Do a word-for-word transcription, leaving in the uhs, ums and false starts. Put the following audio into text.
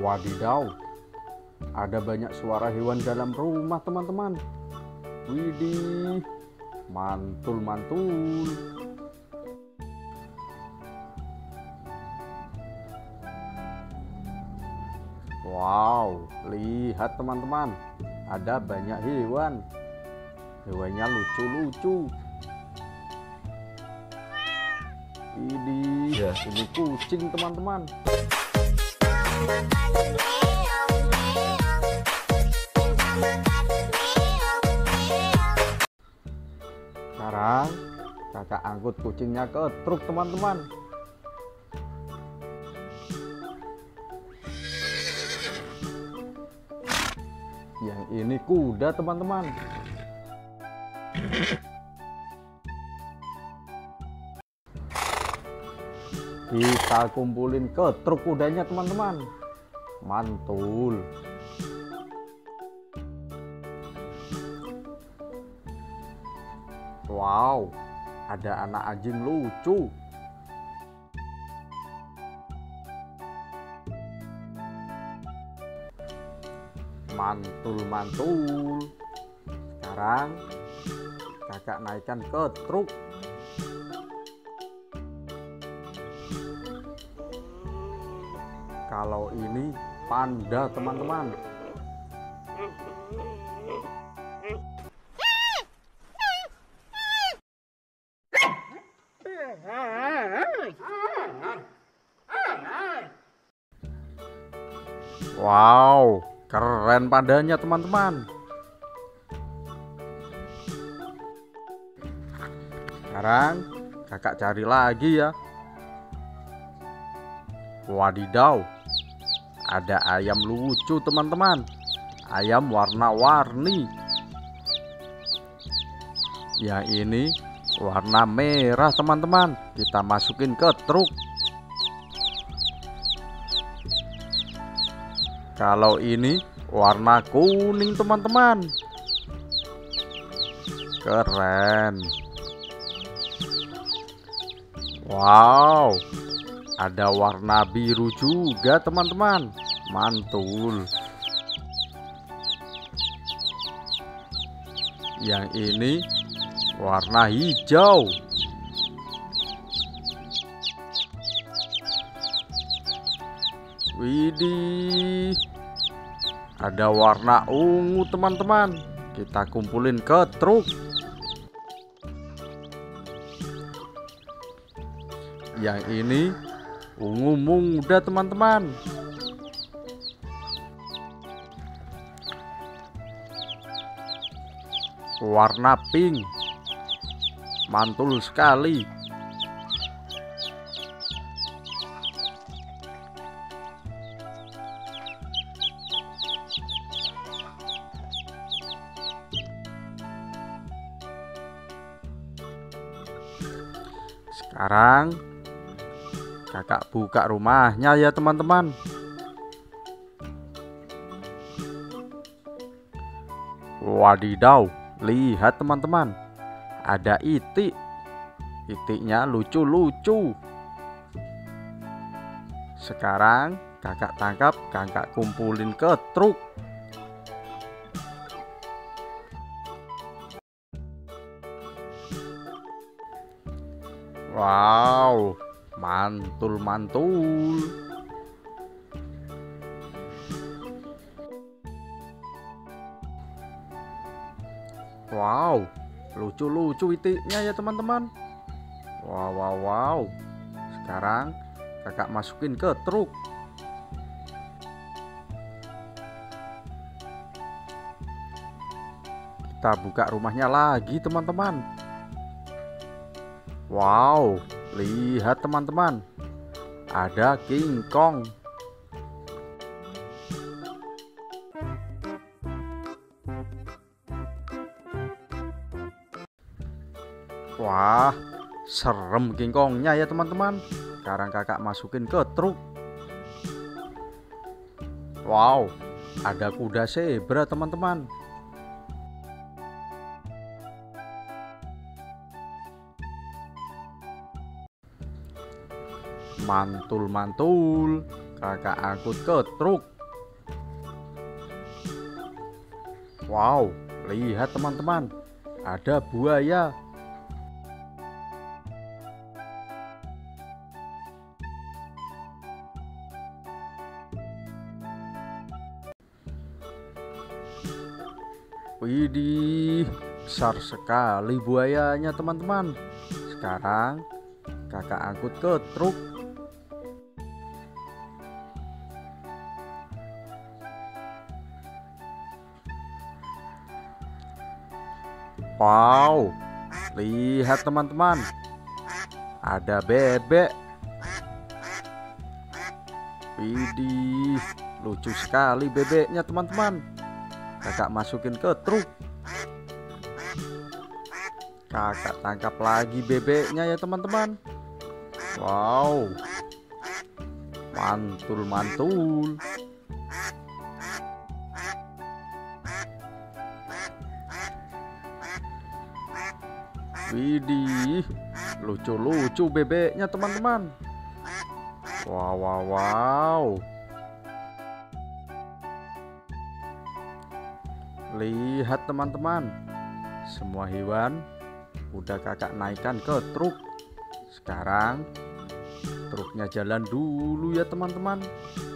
Wadidaw, ada banyak suara hewan dalam rumah teman-teman. Widih, mantul-mantul. Wow, lihat teman-teman, ada banyak hewan. Hewannya lucu-lucu. Widih, ini kucing teman-teman. Sekarang kakak angkut kucingnya ke truk teman-teman. Yang ini kuda teman-teman. Kita kumpulin ke truk kudanya teman-teman. Mantul. Wow, ada anak anjing lucu. Mantul-mantul. Sekarang kakak naikkan ke truk. Kalau ini panda teman-teman. Wow, keren pandanya teman-teman. Sekarang kakak cari lagi ya. Wadidaw, ada ayam lucu teman-teman. Ayam warna-warni. Yang ini warna merah teman-teman. Kita masukin ke truk. Kalau ini warna kuning teman-teman. Keren. Wow, ada warna biru juga teman-teman. Mantul. Yang ini warna hijau. Widih, ada warna ungu teman-teman. Kita kumpulin ke truk. Yang ini ungu muda teman-teman. Warna pink. Mantul sekali. Sekarang kakak buka rumahnya ya teman-teman. Wadidaw, lihat teman-teman, ada itik. Itiknya lucu-lucu. Sekarang kakak tangkap, kakak kumpulin ke truk. Wow, mantul-mantul. Wow, lucu-lucu itiknya ya teman-teman. Wow, wow, wow. Sekarang kakak masukin ke truk. Kita buka rumahnya lagi teman-teman. Wow, lihat teman-teman, ada King Kong. Wah, serem King Kongnya ya teman-teman. Sekarang kakak masukin ke truk. Wow, ada kuda zebra teman-teman. Mantul-mantul, kakak angkut ke truk. Wow, lihat teman-teman, ada buaya. Widih, besar sekali buayanya teman-teman. Sekarang kakak angkut ke truk. Wow, lihat teman-teman, ada bebek. Widih, lucu sekali bebeknya teman-teman. Kakak masukin ke truk. Kakak tangkap lagi bebeknya ya teman-teman. Wow, mantul-mantul. Widih, lucu-lucu bebeknya teman-teman. Wow, wow, wow. Lihat teman-teman, semua hewan udah kakak naikkan ke truk. Sekarang truknya jalan dulu ya teman-teman.